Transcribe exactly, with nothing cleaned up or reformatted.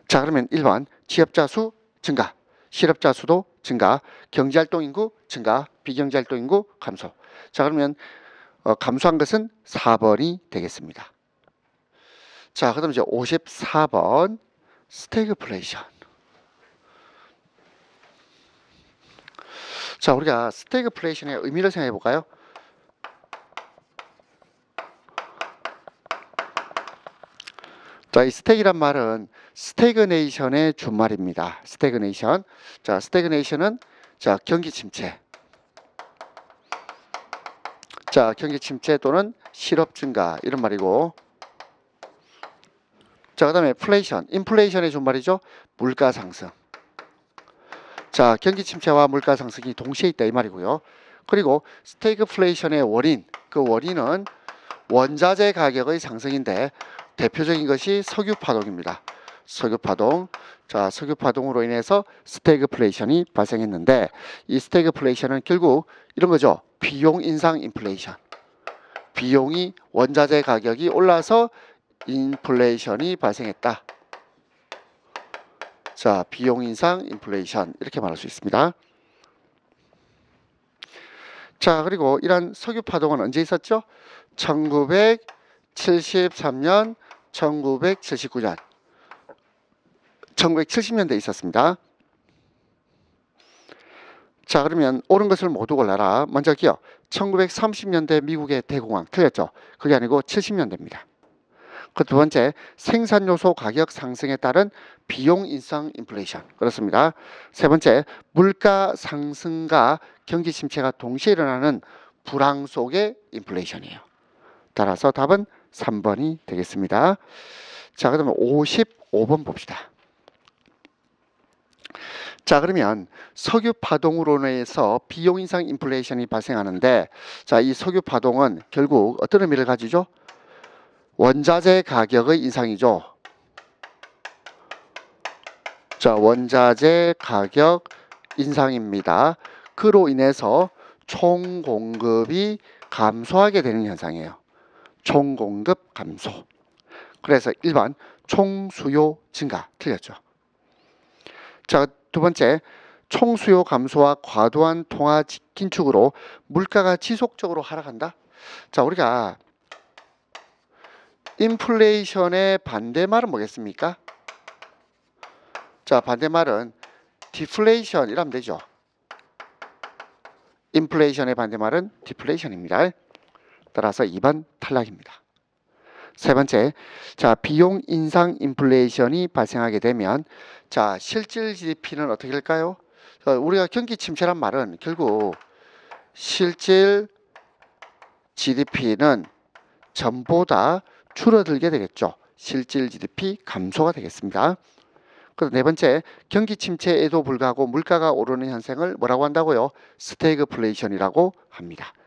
자, 그러면 일 번 취업자 수 증가, 실업자 수도 증가, 경제활동 인구 증가, 비경제활동 인구 감소. 자, 그러면 어, 감소한 것은 사 번이 되겠습니다. 자, 그다음 이제 오십사 번 스태그플레이션. 자, 우리가 스태그플레이션의 의미를 생각해 볼까요? 자, 이 스태그란 말은 스태그네이션의 준말입니다. 스태그네이션. 자, 스태그네이션은 자, 경기 침체. 자, 경기 침체 또는 실업 증가 이런 말이고. 자, 그다음에 플레이션. 인플레이션의 준말이죠. 물가 상승. 자, 경기 침체와 물가 상승이 동시에 있다 이 말이고요. 그리고 스태그플레이션의 원인. 그 원인은 원자재 가격의 상승인데 대표적인 것이 석유 파동입니다. 석유 파동. 자, 석유 파동으로 인해서 스태그플레이션이 발생했는데 이 스태그플레이션은 결국 이런 거죠. 비용 인상 인플레이션. 비용이 원자재 가격이 올라서 인플레이션이 발생했다. 자, 비용 인상 인플레이션 이렇게 말할 수 있습니다. 자, 그리고 이런 석유 파동은 언제 있었죠? 천구백칠십삼 년, 천구백칠십구 년, 천구백칠십 년대에 있었습니다. 자, 그러면 옳은 것을 모두 골라라. 먼저 기억. 천구백삼십 년대 미국의 대공황 틀렸죠? 그게 아니고 칠십 년대입니다. 그 두 번째, 생산 요소 가격 상승에 따른 비용 인상 인플레이션. 그렇습니다. 세 번째, 물가 상승과 경기 침체가 동시에 일어나는 불황 속의 인플레이션이에요. 따라서 답은 삼 번이 되겠습니다. 자, 그러면 오십오 번 봅시다. 자, 그러면 석유 파동으로 인해서 비용 인상 인플레이션이 발생하는데, 자, 이 석유 파동은 결국 어떤 의미를 가지죠? 원자재 가격의 인상이죠. 자, 원자재 가격 인상입니다. 그로 인해서 총 공급이 감소하게 되는 현상이에요. 총 공급 감소. 그래서 일 번 총 수요 증가 틀렸죠. 자, 두 번째, 총 수요 감소와 과도한 통화 긴축으로 물가가 지속적으로 하락한다. 자, 우리가 인플레이션의 반대말은 뭐겠습니까? 자, 반대말은 디플레이션 이라면 되죠. 인플레이션의 반대말은 디플레이션입니다. 따라서 이 번 탈락입니다. 세 번째, 자, 비용 인상 인플레이션이 발생하게 되면 자, 실질 지디피는 어떻게 될까요? 자, 우리가 경기 침체란 말은 결국 실질 지디피는 전보다 줄어들게 되겠죠. 실질 지디피 감소가 되겠습니다. 그리고 네 번째, 경기 침체에도 불구하고 물가가 오르는 현상을 뭐라고 한다고요? 스태그플레이션이라고 합니다.